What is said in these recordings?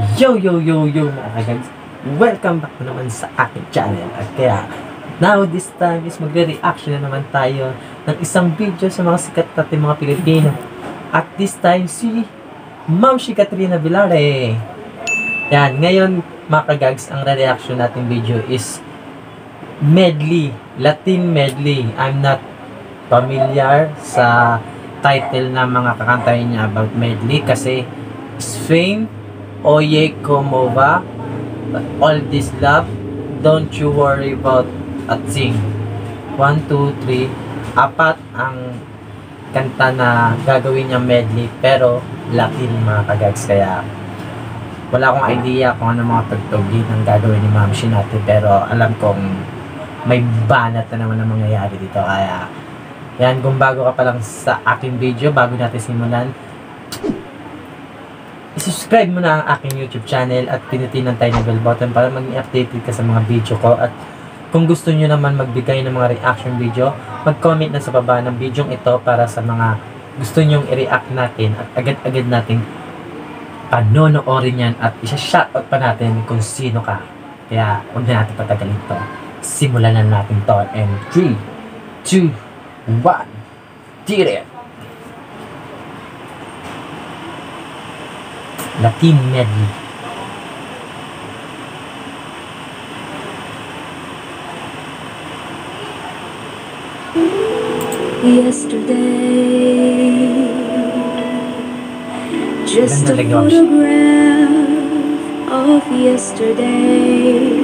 Yo mga kagags, welcome back naman sa aking channel. At kaya now this time is magre-reaction na naman tayo ng isang video sa mga sikat natin mga Pilipino. At this time si Ma'am si Katrina Vilare. Yan, ngayon mga kagags, ang re-reaction natin video is medley, Latin medley. I'm not familiar sa title na mga kakantahin niya about medley kasi Spain, Oye como va, all this love, don't you worry about a thing. 1, 2, 3, apat ang kanta na gagawin niya medley pero Latin mga kagags, kaya wala akong idea kung ano mga tugtugin ang gagawin ni Ma'am Shi natin, pero alam kong may banat na naman ang mangyayari dito. Kaya yan, kung bago ka pa lang sa aking video, bago natin simulan, i-subscribe mo na ang aking YouTube channel at pinutin ang tiny bell button para maging updated ka sa mga video ko. At kung gusto nyo naman magbigay ng mga reaction video, mag-comment na sa baba ng video ito para sa mga gusto nyong i-react natin at agad-agad nating panonoorin yan at isa-shoutout pa natin kung sino ka. Kaya huwag na natin patagalin to. Simulan na natin to. And 3, 2, 1, did it! Latin medley. Yesterday, just a photograph of yesterday,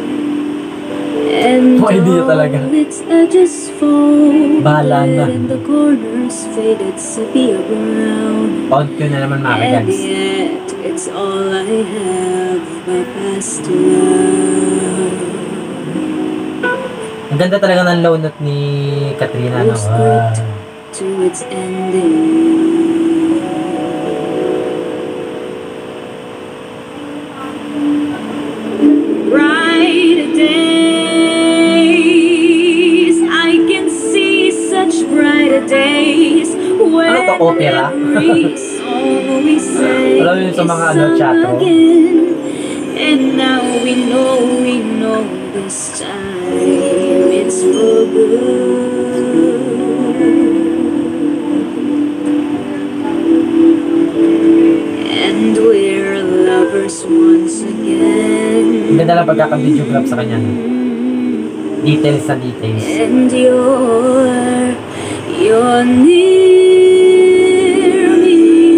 and all its edges folded and the corners faded sepia brown. And yet it's all I have, my past love. Ang ganda talaga ng low note ni Katrina, no? To its ending. Bright days, I can see such brighter days. Ano to, opera? Alam mo yun sa mga chato. And now we know this time it's for good. And we're lovers once again. Ang ganda lang pagkaka-videograph sa kanya, no? Details na details. And you're near me.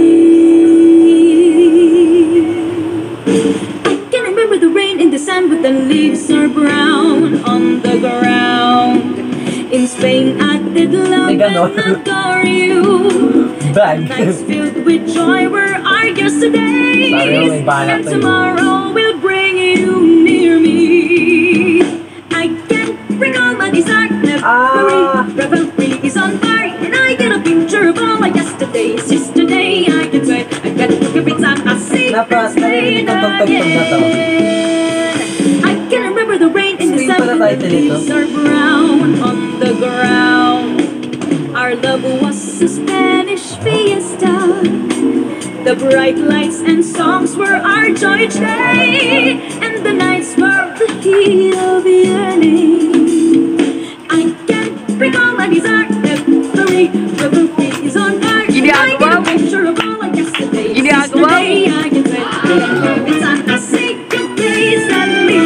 I can remember the rain in the sand, but the leaves are brown on the ground. In Spain I did love and adore you. Nights filled with joy were our yesterdays, and tomorrow will bring you near me. I can't recall my desire. Revelry is on fire, and I get a picture of all my yesterdays. Yesterday I can say I got every time I see this day again. I can remember the rain in the sun, the leaves are brown on the ground. Our love was a Spanish fiesta. The bright lights and songs were our joy each day, and the nights were the heat of yearning. I can't recall my desire. Revelry is on fire. I get a picture of all of yesterday. Yesterday I can say every time I see your face and me.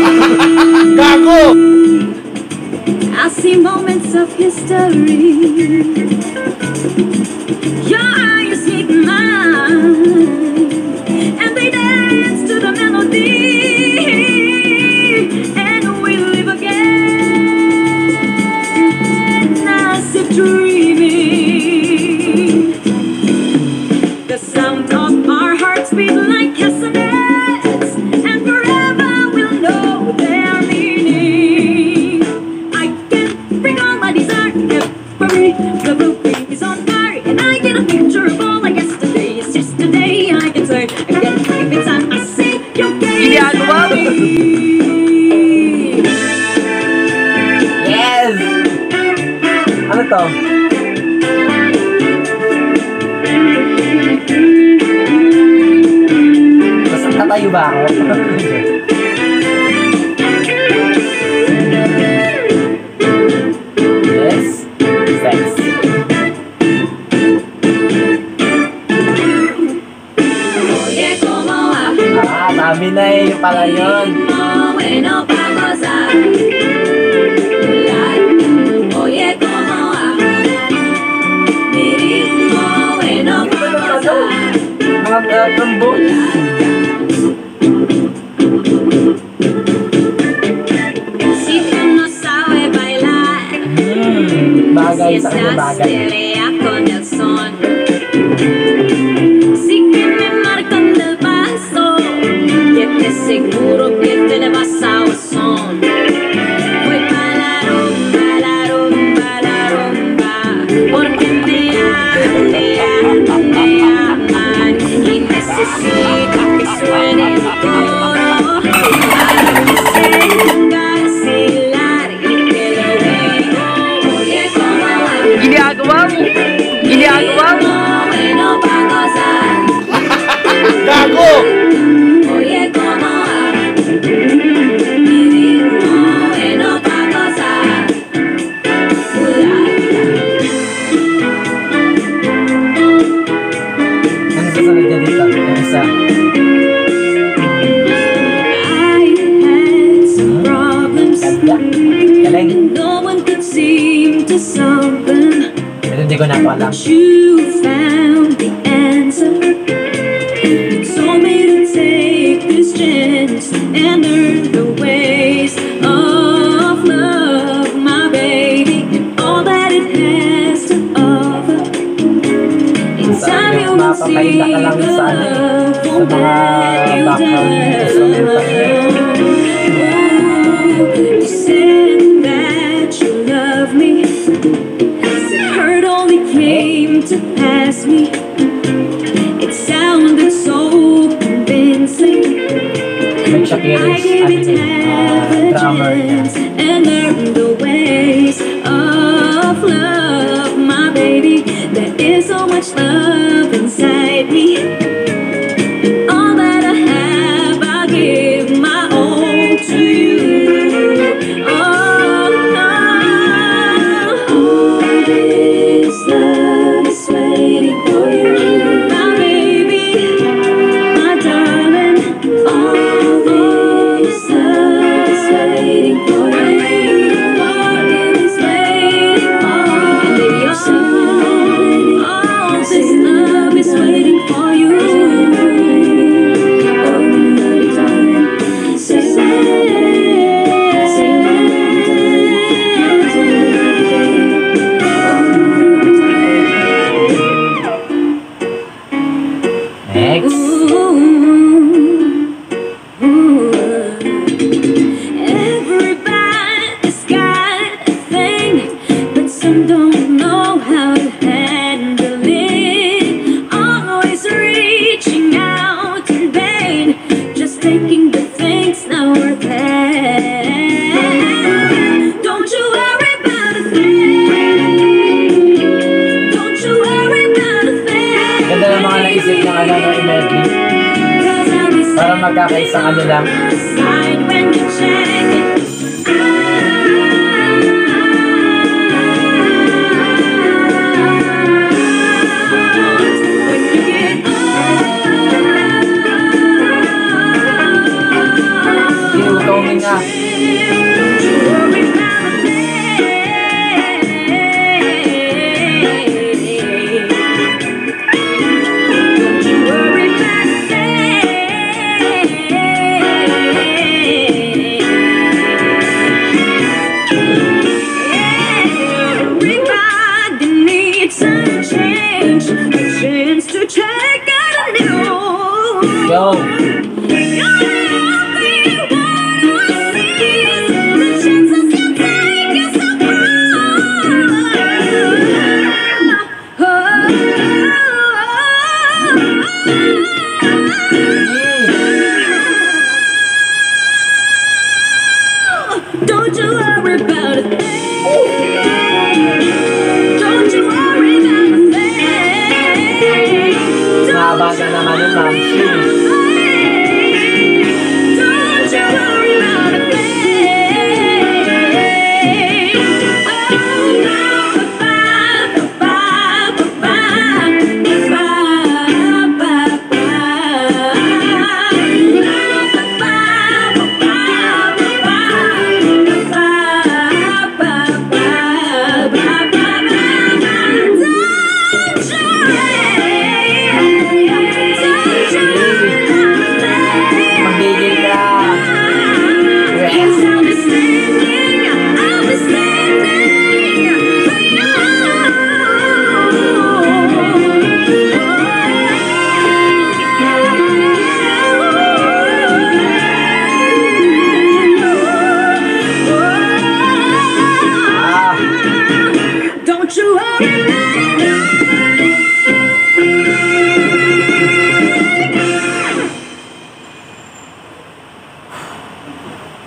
I see moments of history. Your eyes meet mine, and they dance to the melody, and we live again as if dreaming. The sound of our hearts beat like castanets, and forever we'll know their meaning. I can't recall my desire. Revelry is on fire, and I get a picture of all my yesterdays. Yesterday I can say again every time I see your face. Yes! Ano to? Tatayo ba ako? Yes. Sexy. Oye, ¿cómo va? Sabi na eh. Yung pala yun. Bueno pa' gozar. Oye, ¿cómo va? Mi ritmo bueno pa' gozar. Mga trombone. Si tú no sabes bailar, Bagay si sa kanya estás bagay. pelea con el son, si que me marcan del paso, que te seguro que te le vas a son. Voy pa' la rumba, la rumba, la rumba, porque me aman y necesito que suene el coro para que se ponga a vacilar y que lo digo. Oye, ¿cómo va? Ginagawa mo! Ginagawa mo! Bueno pa' gozar. Gago! Oye, ¿cómo va? Mi ritmo bueno pa' gozar. Ano sasunod niya dito? Yung isa. I had some problems Ganda. Galing. and no one could seem to solve them. Pero hindi ko na ito alam. But you found the answer. You told me to take this chance and learn the ways of love, my baby, and all that it has to offer. In time you will see Mapapahila ka lang sa ano eh. love Sa won't mga let you background instrumental niya. down. You said that you love me. Said hurt only came to pass me. It sounded so convincing. Meg Shapiro I is gave ano it din, half a drummer niya. chance and learned the ways of love, my baby. There is so much love inside me. And all that I have, I give my all to you. Oh, no. All this love is waiting for you, my baby, my darling. All this love is waiting for you. All is waiting for you. And if you're saying all this love is waiting for you. Oh, darling, Next. Everybody's got a thing, but some don't know how to handle it. Always reaching out in vain, just thinking the thing's not worth it. Don't you worry about a thing. Don't you worry about a thing. Ganda ng mga naisip ng ano ng Imergy. 'Cause I'll be Para magkakaisang ano lang. side when you check it out. When you get Iutomin nga. don't you worry about a thing. Don't you worry about a thing.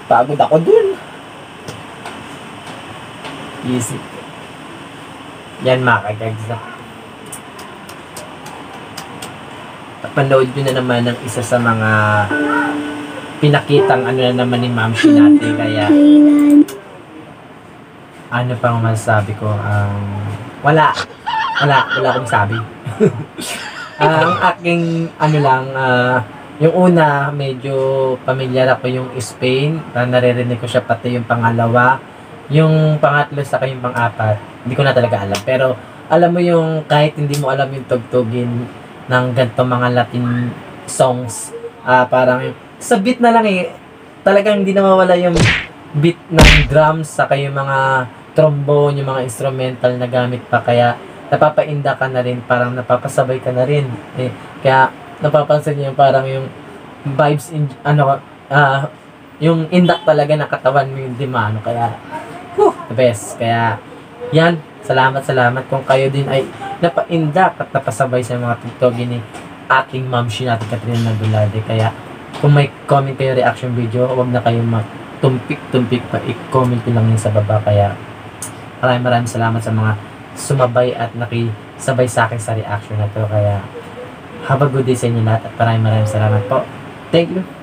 Pagod ako dun. Easy. Yan mga kagags. Panood nyo na naman ng isa sa mga pinakitang ano na naman ni Ma'am Shi natin. Kaya ano pang masasabi ko? Wala akong sabi. Ang aking ano lang, yung una medyo pamilyar ako yung Spain, naririnig ko siya pati yung pangalawa, yung pangatlo sa yung pang-apat hindi ko na talaga alam, pero alam mo yung kahit hindi mo alam yung tugtugin ng ganito mga Latin songs, parang sa beat na lang talagang hindi na mawala yung beat ng drums sa yung mga trombone, yung mga instrumental na gamit pa, kaya napapainda ka na rin, parang napapasabay ka na rin. Kaya napapansin niyo yung parang yung vibes in yung indak talaga na katawan mo yung dimano, kaya the best. Kaya yan, salamat kung kayo din ay napaindak at napasabay sa mga tugtugin ni ating Ma'am Shi natin Catherine Nagulade. Kaya kung may comment kayo reaction video, huwag na kayong tumpik pa, i-comment ko lang yun sa baba. Kaya maraming salamat sa mga sumabay at nakisabay sa akin sa reaction na to. Kaya have a good day sa inyo lahat at maraming salamat po. Thank you.